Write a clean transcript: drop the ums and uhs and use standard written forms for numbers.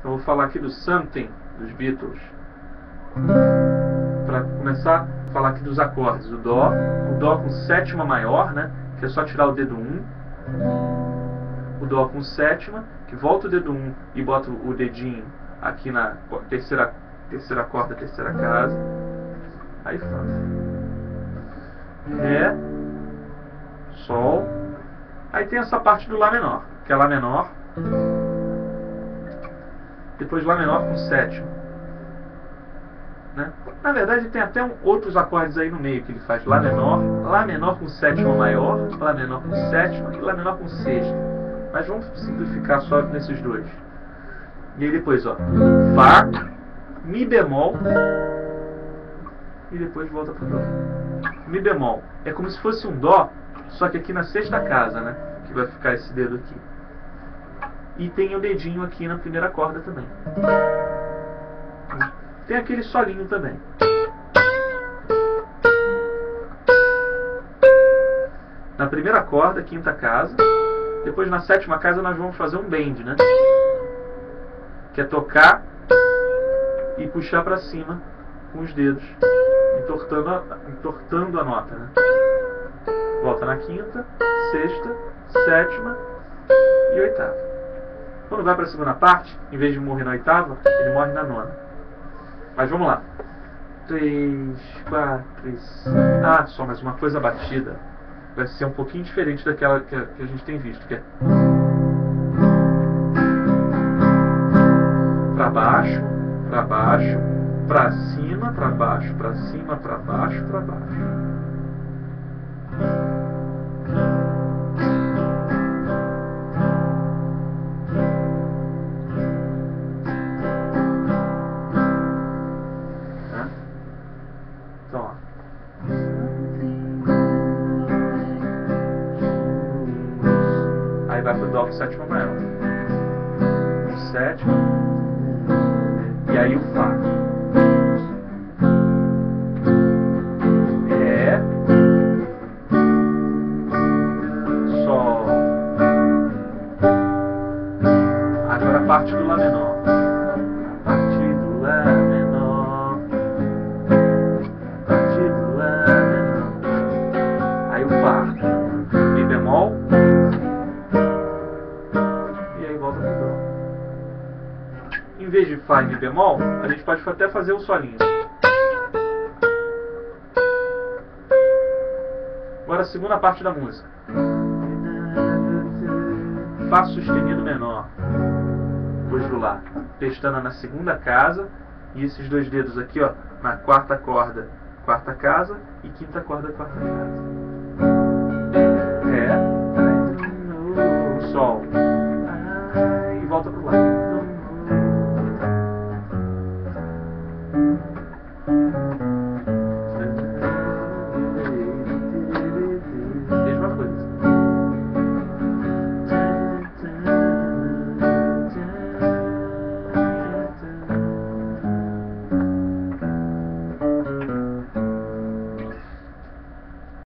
Então vou falar aqui do Something, dos Beatles. Para começar, falar aqui dos acordes. O Dó com sétima maior, né? Que é só tirar o dedo 1. O Dó com sétima, que volta o dedo 1 e bota o dedinho aqui na terceira corda, terceira casa. Aí Fá. Ré, Sol. Aí tem essa parte do Lá menor, que é Lá menor. Depois Lá menor com sétima, né? Na verdade tem até outros acordes aí no meio que ele faz. Lá menor com sétima maior, Lá menor com sétima e Lá menor com sexta. Mas vamos simplificar só nesses dois. E aí depois, ó, Fá, Mi bemol e depois volta pro Dó. Mi bemol é como se fosse um Dó, só que aqui na sexta casa, né? Que vai ficar esse dedo aqui. E tem o dedinho aqui na primeira corda também. Tem aquele solinho também. Na primeira corda, quinta casa. Depois na sétima casa nós vamos fazer um bend, né? Que é tocar e puxar para cima com os dedos, entortando a nota, né? Volta na quinta, sexta, sétima e oitava. Quando vai para a segunda parte, em vez de morrer na oitava, ele morre na nona. Mas vamos lá. 3, 4 e 5. Ah, só mais uma coisa batida. Vai ser um pouquinho diferente daquela que a gente tem visto, que é para baixo, para cima, para baixo, para cima, para baixo, para baixo. Então, ó. Aí vai pro Dó com sétima maior. Com sétima. E aí o Fá. Ré. Sol. Agora a parte do Lá menor. A parte do Lá menor. A parte do Lá menor. Aí o Fá. Mi bemol. E aí volta pro Dó. Em vez de Fá e Mi bemol, a gente pode até fazer o solinho. Agora a segunda parte da música. Fá sustenido menor. Depois do Lá. Pestana na segunda casa. E esses dois dedos aqui, ó, na quarta corda, quarta casa. E quinta corda, quarta casa.